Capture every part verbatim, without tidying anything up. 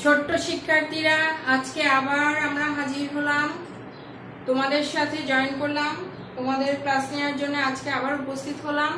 ছোট্ট শিক্ষার্থীরা, আজকে আবার আমরা হাজির হলাম, তোমাদের সাথে জয়েন করলাম, তোমাদের ক্লাস নেওয়ার জন্য আজকে আবার উপস্থিত হলাম।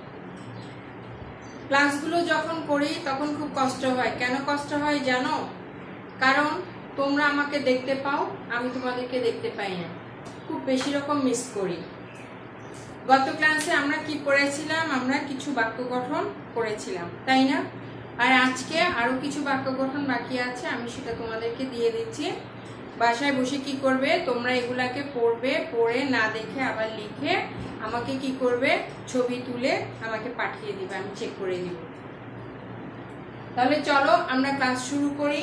ক্লাসগুলো যখন করি তখন খুব কষ্ট হয়। কেন কষ্ট হয় জানো? কারণ তোমরা আমাকে দেখতে পাও, আমি তোমাদেরকে দেখতে পাই না, খুব বেশি রকম মিস করি। গত ক্লাসে আমরা কি পড়েছিলাম? আমরা কিছু বাক্য গঠন করেছিলাম, তাই না? আর আজকে আরো কিছু বাক্য গঠন বাকি আছে, আমি সেটা তোমাদেরকে দিয়ে দিচ্ছি। বাসায় বসে কি করবে, তোমরা এগুলাকে পড়বে, পড়ে না দেখে আবার লিখে আমাকে কি করবে, ছবি তুলে আমাকে পাঠিয়ে দিবে, আমি চেক করে দিব। তাহলে চলো আমরা ক্লাস শুরু করি।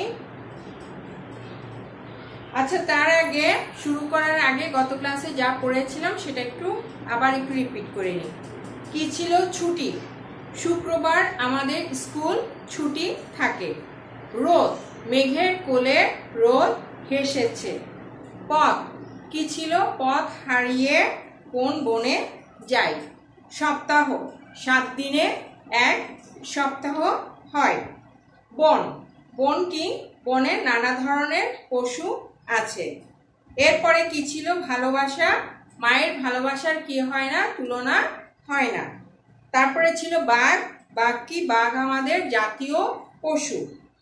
আচ্ছা, তার আগে শুরু করার আগে গত ক্লাসে যা পড়েছিলাম সেটা একটু আবার একটু রিপিট করে নিই। কি ছিল? ছুটি। শুক্রবার আমাদের স্কুল ছুটি থাকে। রোদ, মেঘের কোলে রোদ হেসেছে। পথ, কি ছিল? পথ হারিয়ে কোন বনে যাই। সপ্তাহ, সাত দিনে এক সপ্তাহ হয়। বন, বন কি? বনে নানা ধরনের পশু আছে। এরপরে কি ছিল? ভালোবাসা, মায়ের ভালোবাসার কি হয় না? তুলনা হয় না। তারপরে ছিল বাঘ, বাঘ কি? বাঘ আমাদের জাতীয় পশু।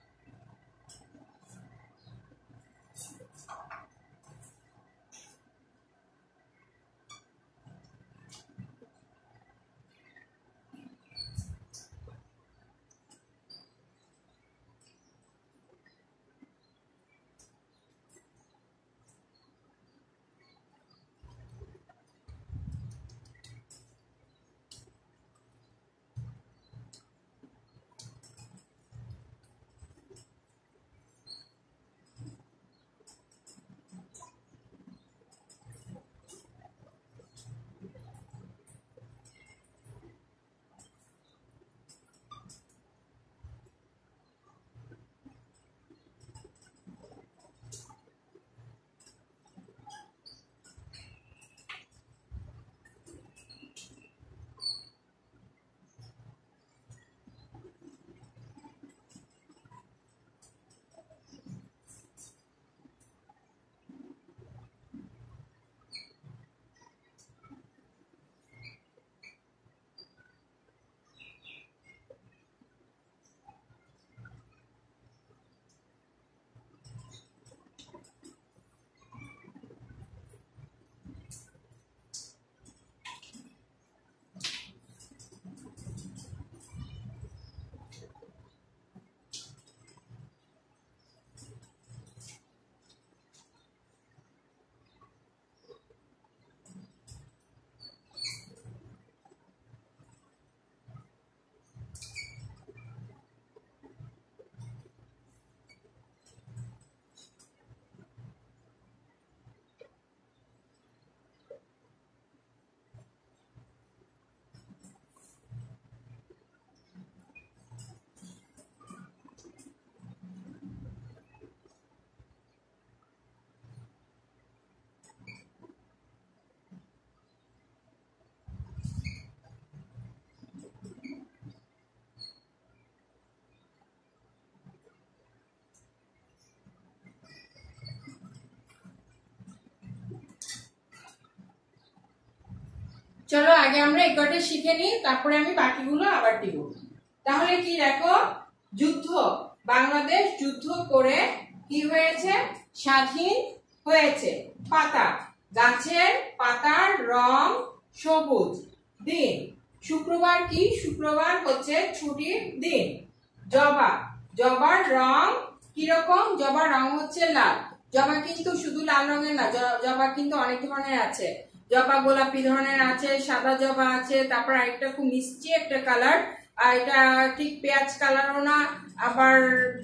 চলো আগে আমরা এই কটা শিখে নিই, তারপরে আমি বাকিগুলো আবার দিব। তাহলে কি দেখো, যুদ্ধ, বাংলাদেশ যুদ্ধ করে কি হয়েছে? স্বাধীন হয়েছে। পাতা, গাছের পাতার রং সবুজ। দিন, শুক্রবার কি? শুক্রবার হচ্ছে ছুটির দিন। জবা, জবার রং কিরকম? জবার রং হচ্ছে লাল। জবা কিন্তু শুধু লাল রঙের না, জবা কিন্তু অনেক ধরনের আছে। জবা গোলাপি ধরনের আছে, সাদা জবা আছে, তারপর আরেকটা খুব মিষ্টি একটা কালার, আর এটা ঠিক পেঁয়াজ কালারও না, আবার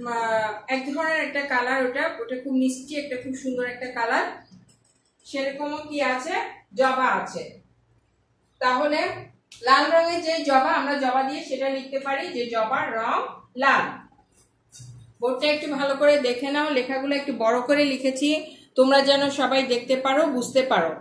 এক ধরনের একটা কালার, ওটা ওটা খুব মিষ্টি একটা, খুব সুন্দর একটা কালার। সেরকমও কি আছে? জবা আছে। তাহলে লাল রঙের যে জবা, আমরা জবা দিয়ে সেটা লিখতে পারি যে জবার রং লাল। বোর্ডটা একটু ভালো করে দেখে নাও, লেখাগুলো একটু বড় করে লিখেছি, তোমরা যেন সবাই দেখতে পারো, বুঝতে পারো।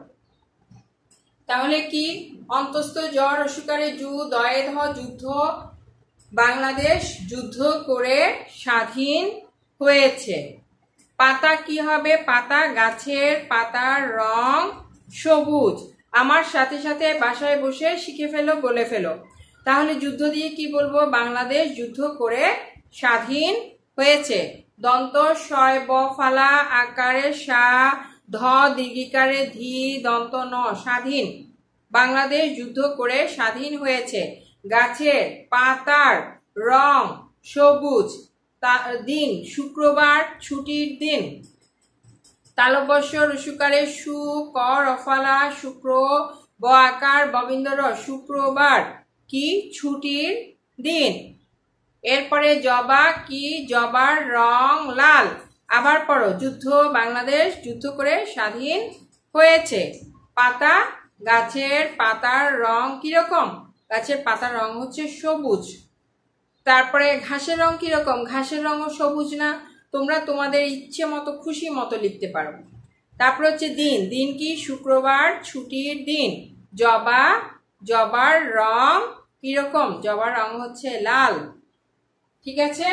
তাহলে কি? অন্তস্থ জ্বর অসুকারে যু, দয়ে ধ যুদ্ধ, বাংলাদেশ যুদ্ধ করে স্বাধীন হয়েছে। পাতা কি হবে? পাতা, গাছের পাতার রং সবুজ। আমার সাথে সাথে বাসায় বসে শিখে ফেলো, বলে ফেলো। তাহলে যুদ্ধ দিয়ে কি বলবো? বাংলাদেশ যুদ্ধ করে স্বাধীন হয়েছে। দন্ত শয় ব ফালা আকারে সা, ধ দীর্ঘিকারে ধি, দন্ত ন, স্বাধীন। বাংলাদেশ যুদ্ধ করে স্বাধীন হয়েছে। গাছের পাতার রং সবুজ। দিন শুক্রবার, ছুটির দিন। তালব্য রসুকারে সু, ক রফালা শুক্র, ব আকার ববিন্দর শুক্রবার কি? ছুটির দিন। এরপরে জবা কি? জবার রং লাল। আবার পড়ো, যুদ্ধ, বাংলাদেশ যুদ্ধ করে স্বাধীন হয়েছে। পাতা, গাছের পাতার রং কিরকম? গাছের পাতার রং হচ্ছে সবুজ। তারপরে ঘাসের রং কিরকম? ঘাসের রঙও সবুজ না? তোমরা তোমাদের ইচ্ছে মতো, খুশি মতো লিখতে পারো। তারপর হচ্ছে দিন, দিন কি? শুক্রবার, ছুটির দিন। জবা, জবার রং কিরকম? জবার রং হচ্ছে লাল। ঠিক আছে,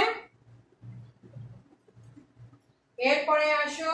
এরপরে আসো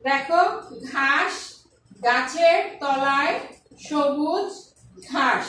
দেখো ঘাস, গাছের তলায় সবুজ ঘাস।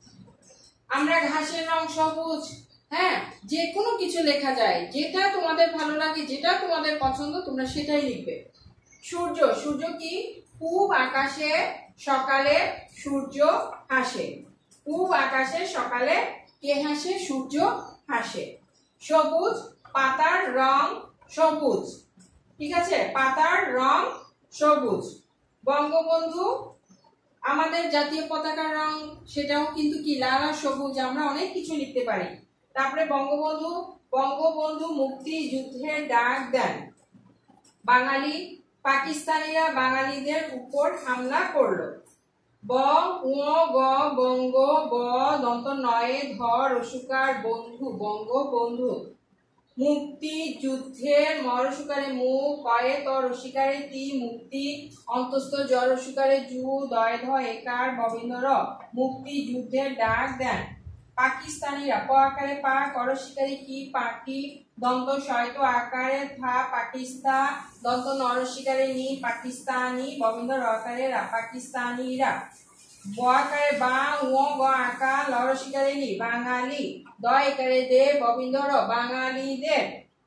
আমরা ঘাসের রং সবুজ, হ্যাঁ, যে কোনো কিছু লেখা যায়, যেটা তোমাদের ভালো লাগে, যেটা তোমাদের পছন্দ তোমরা সেটাই লিখবে। সূর্য, সূর্য কি? পূব আকাশে সকালে সূর্য হাসে। পূব আকাশে সকালে কে হাসে? সূর্য হাসে। সবুজ, পাতার রং সবুজ, ঠিক আছে, পাতার রং সবুজ। বঙ্গবন্ধু, আমাদের জাতীয় পতাকার রং সেটাও কিন্তু কি? লাল আর সবুজ। আমরা অনেক কিছু লিখতে পারি। তারপরে বঙ্গবন্ধু, বঙ্গবন্ধু মুক্তি যুদ্ধের ডাক দেন। বাঙালি, পাকিস্তানিরা বাঙালিদের উপর হামলা করলো। ব উ গ বঙ্গ, ব দন্ত নয়ে ধ রসুকার বন্ধু, বঙ্গবন্ধু। মুক্তি যুদ্ধের ম রসুকারে মু, কয়ে ত রসিকারে তি, মুক্তি। অন্তস্থ জ রসুকারে জু, দয় ধ একার ববিন্দ র, মুক্তি যুদ্ধের ডাক দেন। পাকিস্তানিরা, প আকারে পা, কর শিকারি কি, পাখি। দন্ত শয়ত আকারে থা, পাকিস্তা। দন্ত নর শিকারে নি, পাকিস্তানি। ববিন্দ র আকারে রা, পাকিস্তানিরা। ব আকারে বা, উ গ আকা, লর শিকারে লি, বাঙালি। দ একারে দে, ববিন্দ র, বাঙালিদের।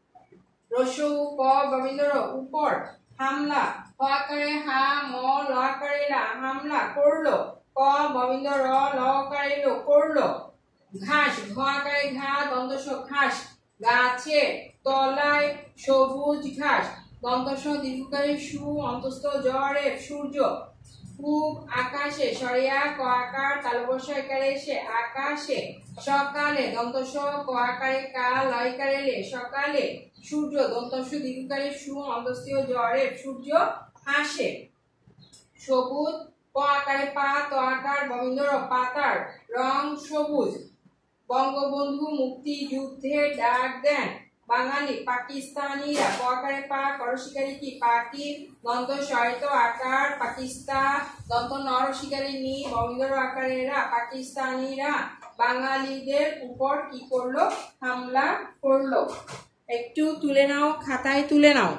রসু ক, ববিন্দ র, উপর। হামলা, ক আকারে হা, ম ল আকারে লা, হামলা করলো। ক ববিন্দ র, ল আকারে লো, করলো। ঘাস, ঘ আকারে ঘা, দন্ত স, ঘাস। গাছে তলায় সবুজ ঘাস। দন্ত স দীর্ঘকারে সু, অন্তস্থ জ্বরে সূর্য। পূব আকাশে সরিয়া ক আকার, তালবস্য একারে সে, আকাশে। সকালে, দন্ত স ক আকারে কা, লয়কারে লে, সকালে। সূর্য, দন্ত স দীর্ঘকারে সু, অন্তস্থীয় জ্বরে সূর্য হাসে। সবুজ, প আকারে পা, ত আকার ববিন্দ র, পাতার রং সবুজ। বঙ্গবন্ধু মুক্তি যুদ্ধের ডাক দেন। বাঙালি, পাকিস্তানিরা, প আকারে পা, কর শিকারি কি, পাখি। দন্ত শয়ত আকার, পাকিস্তা। দন্ত নর শিকারি নি, ববিন্দ র আকারে রা, পাকিস্তানিরা বাঙালিদের উপর কি করলো? হামলা করলো। একটু তুলে নাও, খাতায় তুলে নাও।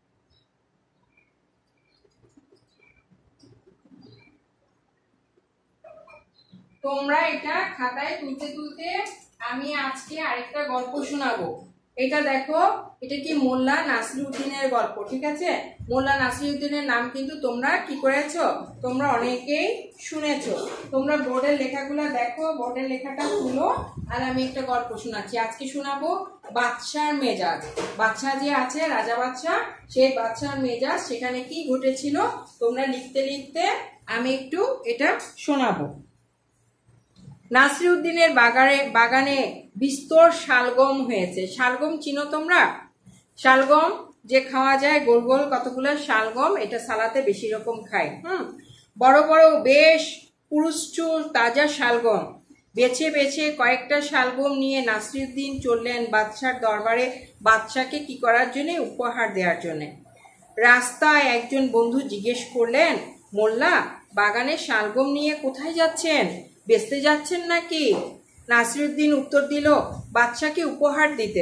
তোমরা এটা খাতায় তুলতে তুলতে আমি আজকে আরেকটা গল্প শোনাবো। এটা দেখো, এটা কি? মোল্লা নাসিরউদ্দিনের গল্প, ঠিক আছে। মোল্লা নাসিরউদ্দিনের নাম কিন্তু তোমরা কি করেছো? তোমরা অনেকেই শুনেছো। তোমরা বোর্ডের লেখাগুলো দেখো, বোর্ডের লেখাটা তুলো, আর আমি একটা গল্প শোনাচ্ছি। আজকে শোনাবো বাদশার মেজাজ। বাদশা যে আছে, রাজা বাদশা, সেই বাদশার মেজাজ, সেখানে কি ঘটেছিল তোমরা লিখতে লিখতে আমি একটু এটা শোনাবো। নাসিরউদ্দিনের বাগানে বাগানে বিস্তর শালগম হয়েছে। শালগম চিনো তোমরা? শালগম যে খাওয়া যায়, গোল গোল কতগুলো শালগম, এটা সালাতে বেশি রকম খায়। হুম, বড় বড় বেশ পুরুষ্টু তাজা শালগম। বেছে বেছে কয়েকটা শালগম নিয়ে নাসিরউদ্দিন চললেন বাদশার দরবারে, বাদশাকে কি করার জন্য? উপহার দেওয়ার জন্য। রাস্তায় একজন বন্ধু জিজ্ঞেস করলেন, মোল্লা, বাগানে শালগম নিয়ে কোথায় যাচ্ছেন? বেচতে যাচ্ছেন নাকি? নাসিরউদ্দিন উত্তর দিল, বাদশাকে উপহার দিতে।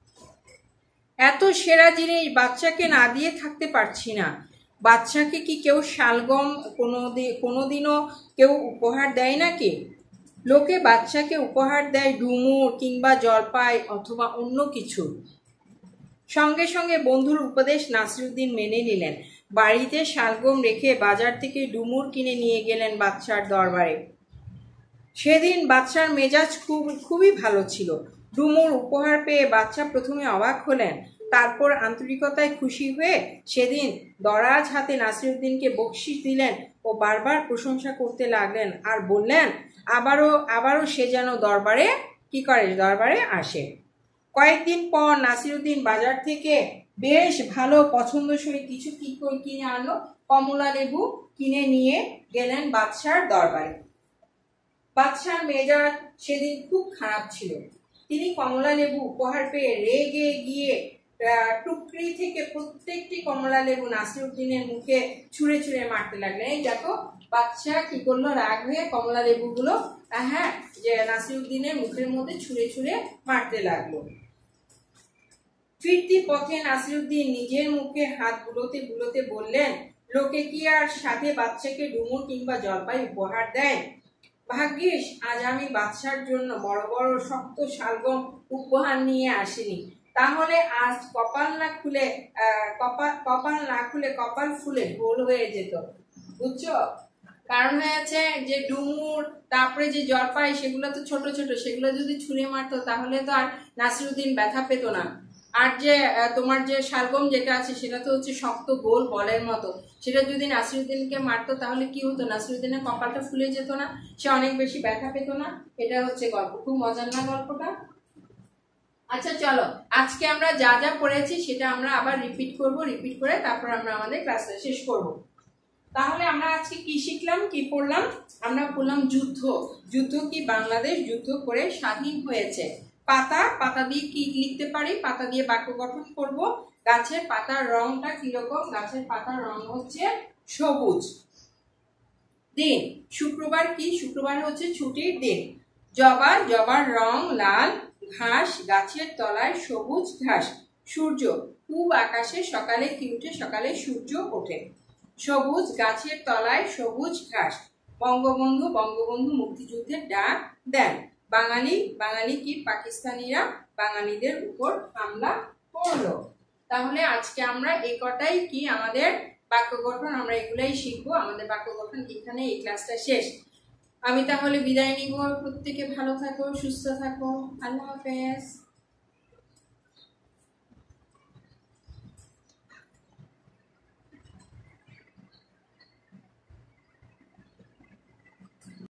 এত সেরা জিনিস বাদশাকে না দিয়ে থাকতে পারছি না। বাদশাকে কি কেউ শালগম কোনোদিন কোনোদিনও কেউ উপহার দেয় নাকি? লোকে বাদশাকে উপহার দেয় ডুমুর কিংবা জলপাই অথবা অন্য কিছু। সঙ্গে সঙ্গে বন্ধুর উপদেশ নাসিরউদ্দিন মেনে নিলেন। বাড়িতে শালগম রেখে বাজার থেকে ডুমুর কিনে নিয়ে গেলেন বাদশার দরবারে। সেদিন বাদশার মেজাজ খুব খুবই ভালো ছিল। ডুমুর উপহার পেয়ে বাদশা প্রথমে অবাক হলেন, তারপর আন্তরিকতায় খুশি হয়ে সেদিন দরাজ হাতে নাসিরউদ্দিনকে বকশিশ দিলেন ও বারবার প্রশংসা করতে লাগলেন, আর বললেন আবারও আবারও সে যেন দরবারে কি করে? দরবারে আসে। কয়েকদিন পর নাসিরউদ্দিন বাজার থেকে বেশ ভালো পছন্দসই কিছু কি কিনে আনলো। কমলা লেবু কিনে নিয়ে গেলেন বাদশার দরবারে। বাদশার মেজাজ সেদিন খুব খারাপ ছিল। তিনি কমলা লেবু উপহার পেয়ে রেগে গিয়ে টুকরি থেকে প্রত্যেকটি কমলা লেবু নাসিরউদ্দিনের মুখে ছুঁড়ে ছুঁড়ে মারতে লাগলেন। এই দেখো, বাদশা কি করলো? রাগ হয়ে কমলা লেবুগুলো হ্যাঁ যে নাসিরউদ্দিনের মুখের মধ্যে ছুঁড়ে ছুঁড়ে মারতে লাগলো। ফিরতি পথে নাসিরুদ্দিন নিজের মুখে হাত বুলোতে বুলোতে বললেন, লোকে কি আর সাথে বাচ্চাকে ডুমুর কিংবা জলপাই উপহার দেয়? ভাগ্যিস আজ আমি বাদশার জন্য বড় বড় শক্ত শালগম উপহার নিয়ে আসিনি, তাহলে আজ কপাল না খুলে আহ কপাল কপাল না খুলে কপাল ফুলে গোল হয়ে যেত। বুঝছো? কারণ হয়েছে যে ডুমুর তারপরে যে জলপাই সেগুলো তো ছোট ছোট, সেগুলো যদি ছুঁড়ে মারতো তাহলে তো আর নাসিরুদ্দিন ব্যথা পেত না। আর যে তোমার যে শালগম যেটা আছে সেটা তো হচ্ছে শক্ত গোল বলের মতো, সেটা যদি নাসিরুদ্দিনকে মারতো তাহলে কি হতো? নাসিরুদ্দিনের কপালটা ফুলে যেত না, সে অনেক বেশি ব্যথা পেত না। এটা হচ্ছে গল্প। খুব মজার না গল্পটা? আচ্ছা চলো, আজকে আমরা যা যা পড়েছি সেটা আমরা আবার রিপিট করব, রিপিট করে তারপর আমরা আমাদের ক্লাসটা শেষ করব। তাহলে আমরা আজকে কি শিখলাম, কি পড়লাম? আমরা পড়লাম যুদ্ধ। যুদ্ধ কি বাংলাদেশ যুদ্ধ করে স্বাধীন হয়েছে। পাতা, পাতা দিয়ে কি লিখতে পারি? পাতা দিয়ে বাক্য গঠন করব। গাছের পাতার রংটা কিরকম? গাছের পাতার রং হচ্ছে সবুজ। দিন, শুক্রবার কি? শুক্রবার হচ্ছে ছুটির দিন। জবা, জবার রং লাল। ঘাস, গাছের তলায় সবুজ ঘাস। সূর্য, পূব আকাশে সকালে কি উঠে? সকালে সূর্য ওঠে। সবুজ, গাছের তলায় সবুজ ঘাস। বঙ্গবন্ধু, বঙ্গবন্ধু মুক্তিযুদ্ধের ডাক দেন। বাঙালি, বাঙালি কি? পাকিস্তানিরা বাঙালিদের উপর হামলা করলো। তাহলে আজকে আমরা এই কটাই কি আমাদের বাক্য গঠন, আমরা এগুলাই শিখবো। আমাদের বাক্য গঠন এখানে, এই ক্লাসটা শেষ। আমি তাহলে বিদায় নিব। প্রত্যেকে ভালো থাকো, সুস্থ থাকো। আল্লাহ হাফেজ।